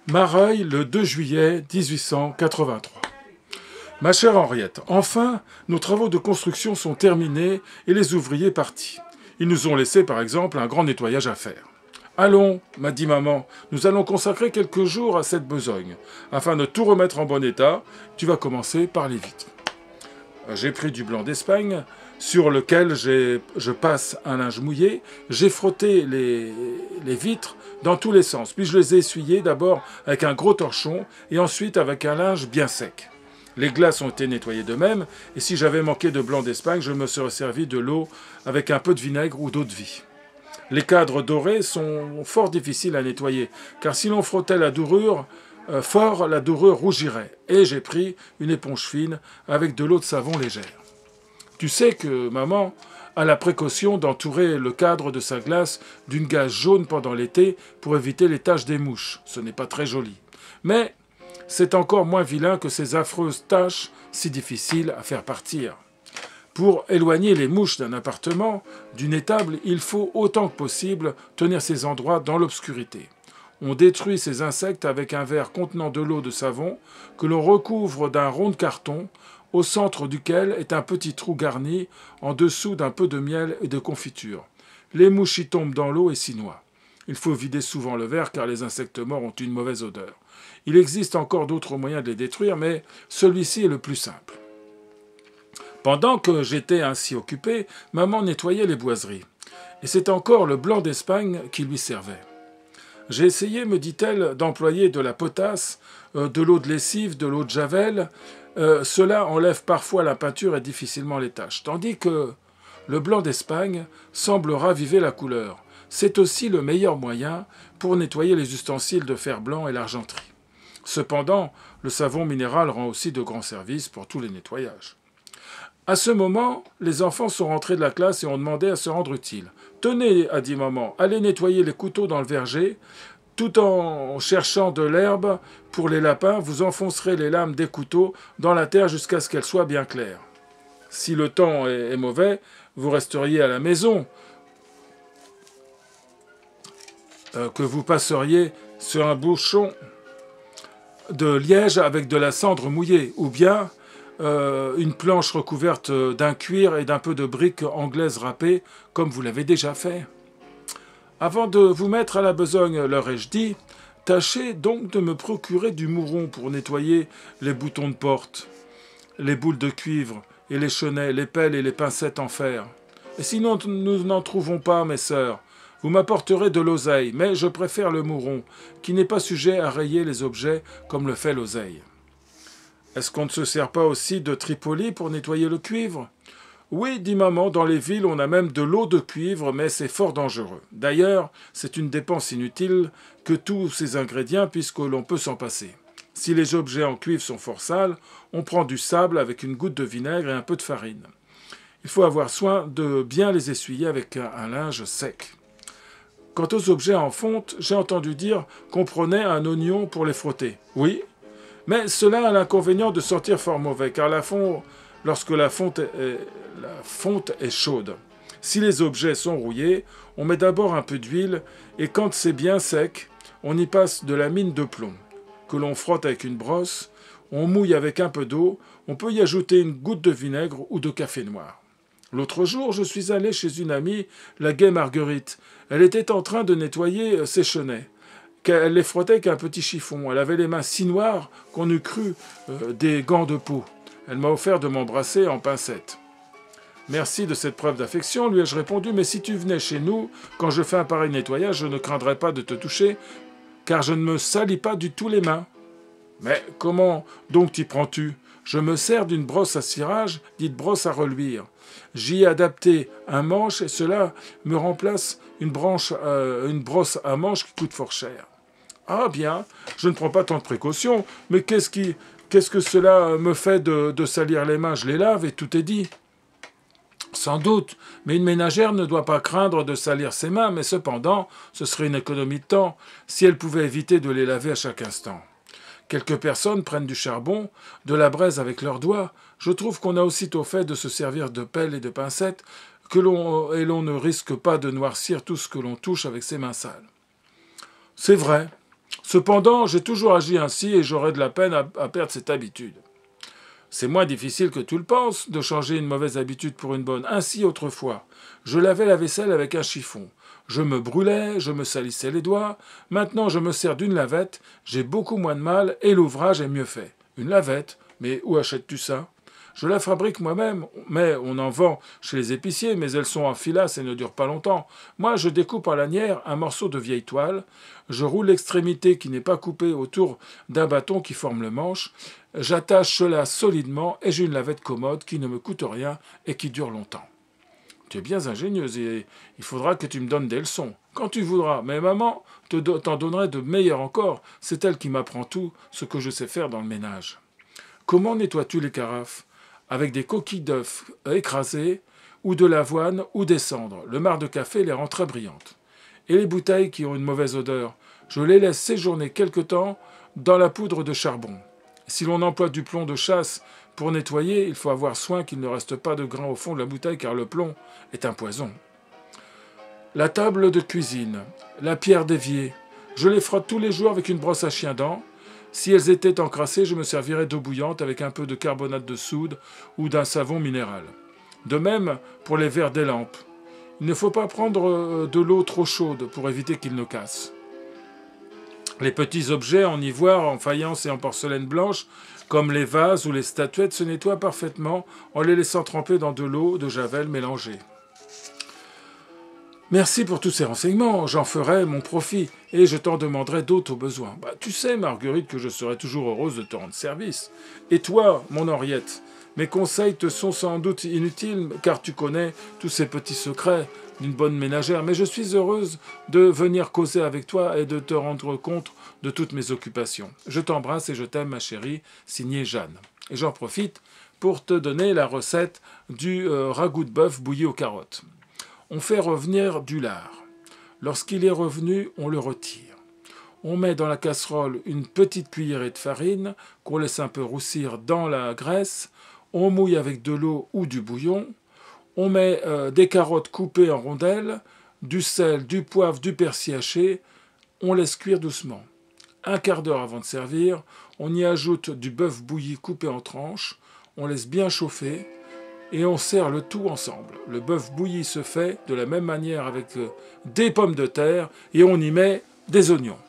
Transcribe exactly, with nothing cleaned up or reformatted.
Mareuil, le deux juillet mille huit cent quatre-vingt-trois. Ma chère Henriette, enfin, nos travaux de construction sont terminés et les ouvriers partis. Ils nous ont laissé, par exemple, un grand nettoyage à faire. Allons, m'a dit maman, nous allons consacrer quelques jours à cette besogne. Afin de tout remettre en bon état, tu vas commencer par les vitres. J'ai pris du blanc d'Espagne, sur lequel je passe un linge mouillé. J'ai frotté les, les vitres dans tous les sens. Puis je les ai essuyées d'abord avec un gros torchon et ensuite avec un linge bien sec. Les glaces ont été nettoyées de même, et si j'avais manqué de blanc d'Espagne, je me serais servi de l'eau avec un peu de vinaigre ou d'eau de vie. Les cadres dorés sont fort difficiles à nettoyer, car si l'on frottait la dorure euh, fort, la dorure rougirait. Et j'ai pris une éponge fine avec de l'eau de savon légère. Tu sais que maman a la précaution d'entourer le cadre de sa glace d'une gaze jaune pendant l'été pour éviter les taches des mouches. Ce n'est pas très joli. Mais c'est encore moins vilain que ces affreuses taches si difficiles à faire partir. Pour éloigner les mouches d'un appartement, d'une étable, il faut autant que possible tenir ces endroits dans l'obscurité. On détruit ces insectes avec un verre contenant de l'eau de savon que l'on recouvre d'un rond de carton, au centre duquel est un petit trou garni en dessous d'un peu de miel et de confiture. Les mouches y tombent dans l'eau et s'y noient. Il faut vider souvent le verre car les insectes morts ont une mauvaise odeur. Il existe encore d'autres moyens de les détruire, mais celui-ci est le plus simple. Pendant que j'étais ainsi occupé, maman nettoyait les boiseries. Et c'est encore le blanc d'Espagne qui lui servait. J'ai essayé, me dit-elle, d'employer de la potasse, euh, de l'eau de lessive, de l'eau de javel. Euh, cela enlève parfois la peinture et difficilement les taches. Tandis que le blanc d'Espagne semble raviver la couleur. C'est aussi le meilleur moyen pour nettoyer les ustensiles de fer blanc et l'argenterie. Cependant, le savon minéral rend aussi de grands services pour tous les nettoyages. À ce moment, les enfants sont rentrés de la classe et ont demandé à se rendre utiles. « Tenez, a dit maman, allez nettoyer les couteaux dans le verger. Tout en cherchant de l'herbe pour les lapins, vous enfoncerez les lames des couteaux dans la terre jusqu'à ce qu'elles soient bien claires. Si le temps est mauvais, vous resteriez à la maison, euh, que vous passeriez sur un bouchon de liège avec de la cendre mouillée, ou bien euh, une planche recouverte d'un cuir et d'un peu de briques anglaises râpées, comme vous l'avez déjà fait. Avant de vous mettre à la besogne, leur ai-je dit, tâchez donc de me procurer du mouron pour nettoyer les boutons de porte, les boules de cuivre et les chenets, les pelles et les pincettes en fer. Et sinon nous n'en trouvons pas, mes sœurs, vous m'apporterez de l'oseille, mais je préfère le mouron, qui n'est pas sujet à rayer les objets comme le fait l'oseille. Est-ce qu'on ne se sert pas aussi de Tripoli pour nettoyer le cuivre ? Oui, dit maman, dans les villes, on a même de l'eau de cuivre, mais c'est fort dangereux. D'ailleurs, c'est une dépense inutile que tous ces ingrédients, puisque l'on peut s'en passer. Si les objets en cuivre sont fort sales, on prend du sable avec une goutte de vinaigre et un peu de farine. Il faut avoir soin de bien les essuyer avec un, un linge sec. Quant aux objets en fonte, j'ai entendu dire qu'on prenait un oignon pour les frotter. Oui, mais cela a l'inconvénient de sentir fort mauvais, car la fonte, lorsque la fonte est, la fonte est chaude. Si les objets sont rouillés, on met d'abord un peu d'huile, et quand c'est bien sec, on y passe de la mine de plomb, que l'on frotte avec une brosse, on mouille avec un peu d'eau, on peut y ajouter une goutte de vinaigre ou de café noir. L'autre jour, je suis allé chez une amie, la gaie Marguerite. Elle était en train de nettoyer ses chenets. Elle les frottait avec un petit chiffon. Elle avait les mains si noires qu'on eût cru euh, des gants de peau. Elle m'a offert de m'embrasser en pincette. Merci de cette preuve d'affection, lui ai-je répondu, mais si tu venais chez nous, quand je fais un pareil nettoyage, je ne craindrais pas de te toucher, car je ne me salis pas du tout les mains. Mais comment donc t'y prends-tu ? Je me sers d'une brosse à cirage, dite brosse à reluire. J'y ai adapté un manche et cela me remplace une, branche, euh, une brosse à manche qui coûte fort cher. Ah bien, je ne prends pas tant de précautions, mais qu'est-ce qui, qu'est-ce que cela me fait de, de salir les mains ? Je les lave et tout est dit. Sans doute, mais une ménagère ne doit pas craindre de salir ses mains, mais cependant, ce serait une économie de temps si elle pouvait éviter de les laver à chaque instant. Quelques personnes prennent du charbon, de la braise avec leurs doigts. Je trouve qu'on a aussitôt fait de se servir de pelle et de pincettes que l'on, et l'on ne risque pas de noircir tout ce que l'on touche avec ses mains sales. C'est vrai, Cependant, j'ai toujours agi ainsi et j'aurais de la peine à, à perdre cette habitude. C'est moins difficile que tu le penses de changer une mauvaise habitude pour une bonne. Ainsi, autrefois, je lavais la vaisselle avec un chiffon. Je me brûlais, je me salissais les doigts. Maintenant, je me sers d'une lavette, j'ai beaucoup moins de mal et l'ouvrage est mieux fait. Une lavette? Mais où achètes-tu ça? Je la fabrique moi-même, mais on en vend chez les épiciers, mais elles sont en filasse et ne durent pas longtemps. Moi, je découpe en lanière un morceau de vieille toile, je roule l'extrémité qui n'est pas coupée autour d'un bâton qui forme le manche, j'attache cela solidement et j'ai une lavette commode qui ne me coûte rien et qui dure longtemps. Tu es bien ingénieuse et il faudra que tu me donnes des leçons. Quand tu voudras, mais maman te do- t'en donnerait de meilleures encore. C'est elle qui m'apprend tout ce que je sais faire dans le ménage. Comment nettoies-tu les carafes? Avec des coquilles d'œufs écrasées, ou de l'avoine, ou des cendres. Le marc de café les rend très brillantes. Et les bouteilles qui ont une mauvaise odeur, je les laisse séjourner quelque temps dans la poudre de charbon. Si l'on emploie du plomb de chasse pour nettoyer, il faut avoir soin qu'il ne reste pas de grains au fond de la bouteille car le plomb est un poison. La table de cuisine, la pierre d'évier, je les frotte tous les jours avec une brosse à chien-dent. Si elles étaient encrassées, je me servirais d'eau bouillante avec un peu de carbonate de soude ou d'un savon minéral. De même pour les verres des lampes. Il ne faut pas prendre de l'eau trop chaude pour éviter qu'ils ne cassent. Les petits objets en ivoire, en faïence et en porcelaine blanche, comme les vases ou les statuettes, se nettoient parfaitement en les laissant tremper dans de l'eau de javel mélangée. Merci pour tous ces renseignements, j'en ferai mon profit et je t'en demanderai d'autres au besoin. Bah, tu sais, Marguerite, que je serai toujours heureuse de te rendre service. Et toi, mon Henriette, mes conseils te sont sans doute inutiles car tu connais tous ces petits secrets d'une bonne ménagère, mais je suis heureuse de venir causer avec toi et de te rendre compte de toutes mes occupations. Je t'embrasse et je t'aime, ma chérie, signé Jeanne. Et j'en profite pour te donner la recette du euh, ragoût de bœuf bouilli aux carottes. On fait revenir du lard. Lorsqu'il est revenu, on le retire. On met dans la casserole une petite cuillerée de farine qu'on laisse un peu roussir dans la graisse. On mouille avec de l'eau ou du bouillon. On met euh, des carottes coupées en rondelles, du sel, du poivre, du persil haché. On laisse cuire doucement. Un quart d'heure avant de servir, on y ajoute du bœuf bouilli coupé en tranches. On laisse bien chauffer. Et on sert le tout ensemble. Le bœuf bouilli se fait de la même manière avec des pommes de terre et on y met des oignons.